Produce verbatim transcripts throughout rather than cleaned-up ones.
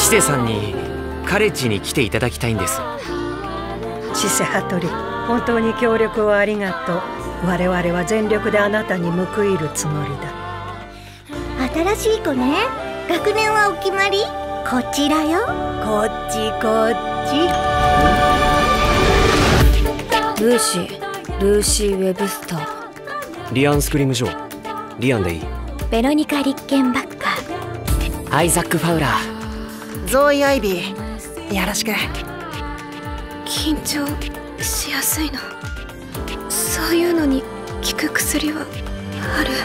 千世さんにカレッジに来ていただきたいんです。 千世羽鳥、本当に協力をありがとう。我々は全力であなたに報いるつもりだ。 新しい子ね。学年はお決まり？こちらよ。こっちこっち。 ルーシー、ルーシー・ウェブスター。 リアン・スクリム・ジョー。リアンでいい。 ベロニカ・リッケンバッカー。 アイザック・ファウラー。 ゾーイ・アイビー、よろしく。 緊張しやすいの。そういうのに効く薬はある？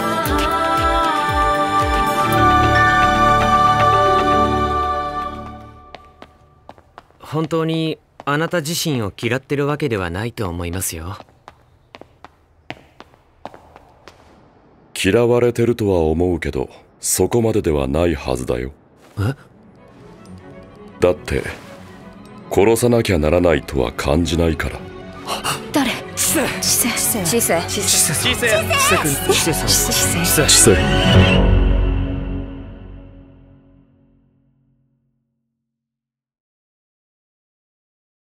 本当にあなた自身を嫌ってるわけではないと思いますよ。 嫌われてるとは思うけど、そこまでではないはずだよ。 え？ だって殺さなきゃならないとは感じないから。 誰？ 千世。 千世。千世。 千世。千世。千世。千世。千世。千世。 千世。